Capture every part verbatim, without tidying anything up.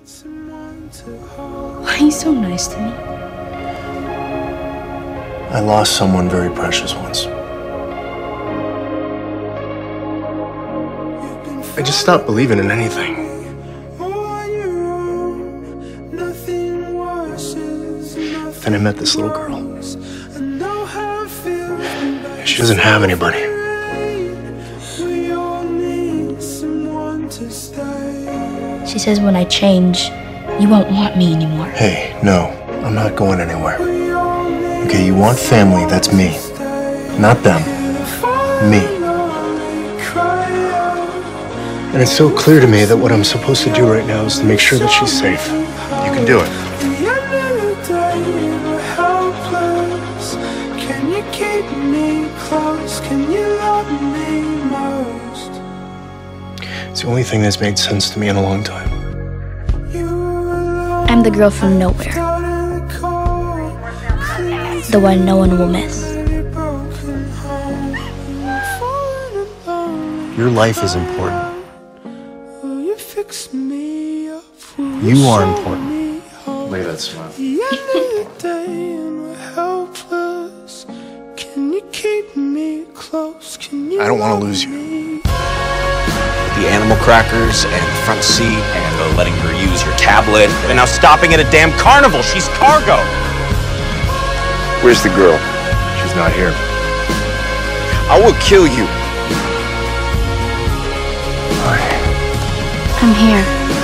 Why are you so nice to me? I lost someone very precious once. I just stopped believing in anything. Then I met this little girl. She doesn't have anybody. She says when I change, you won't want me anymore. Hey, no, I'm not going anywhere. Okay, you want family, that's me. Not them. Me. And it's so clear to me that what I'm supposed to do right now is to make sure that she's safe. You can do it. Can you keep me close? Can you love me most? It's the only thing that's made sense to me in a long time. I'm the girl from nowhere. The one no one will miss. Your life is important. You are important. Look at that smile. I don't want to lose you. The animal crackers and the front seat and the letting her use your tablet and now stopping at a damn carnival. She's cargo. Where's the girl? She's not here. I will kill you. I'm here.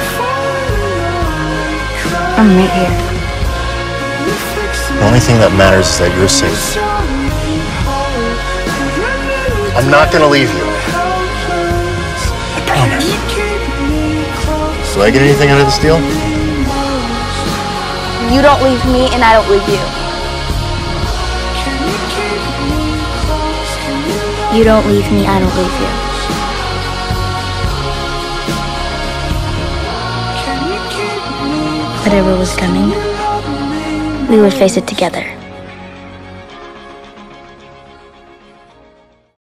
I'm right here. The only thing that matters is that you're safe. I'm not gonna leave you. I promise. Do I get anything out of this deal? You don't leave me, and I don't leave you. You don't leave me, I don't leave you. Whatever was coming, we would face it together.